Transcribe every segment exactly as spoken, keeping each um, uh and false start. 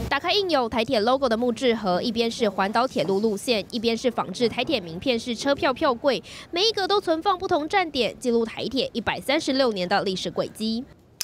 打开印有台铁 logo 的木质盒，一边是环岛铁路路线，一边是仿制台铁名片式车票票柜，每一格都存放不同站点，记录台铁一百三十六年的历史轨迹。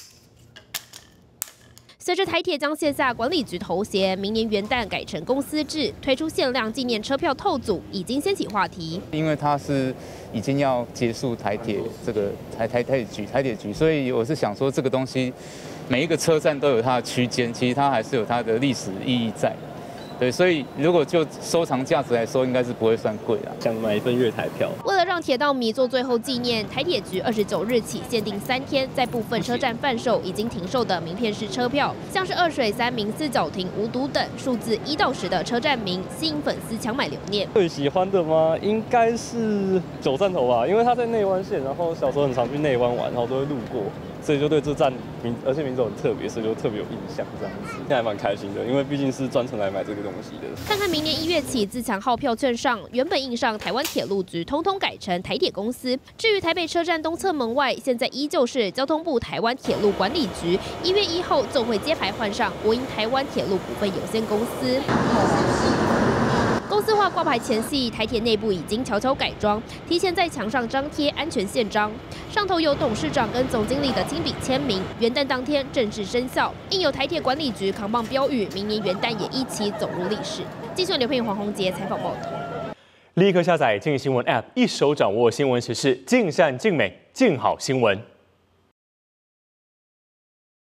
随着台铁将卸下管理局头衔，明年元旦改成公司制，推出限量纪念车票透组，已经掀起话题。 因为它是已经要结束台铁这个台台台局台铁局，所以我是想说这个东西每一个车站都有它的区间，其实它还是有它的历史意义在。 对，所以如果就收藏价值来说，应该是不会算贵啦。 想买一份月台票。 为了让铁道迷做最后纪念，台铁局二十九日起限定三天，在部分车站贩售已经停售的名片式车票，像是二水、三明、四角亭、无毒等数字一到十的车站名，吸引粉丝抢买留念。 最喜欢的吗？应该是九站头吧，因为它在内湾线，然后小时候很常去内湾玩，然后都会路过。 所以就对这站名，而且名字很特别，所以就特别有印象。这样子，现在还蛮开心的，因为毕竟是专程来买这个东西的。 看看明年一月起，自强号票券上原本印上台湾铁路局，通通改成台铁公司。至于台北车站东侧门外，现在依旧是交通部台湾铁路管理局。一月一号就会揭牌换上国营台湾铁路股份有限公司。 公司化挂牌前夕，台铁内部已经悄悄改装，提前在墙上张贴安全宪章，上头有董事长跟总经理的亲笔签名。元旦当天正式生效，印有台铁管理局扛棒标语，明年元旦也一起走入历史。记者刘佩颖、黄宏杰采访报道。 立刻下载静新闻 App， 一手掌握新闻时事，尽善尽美，静好新闻。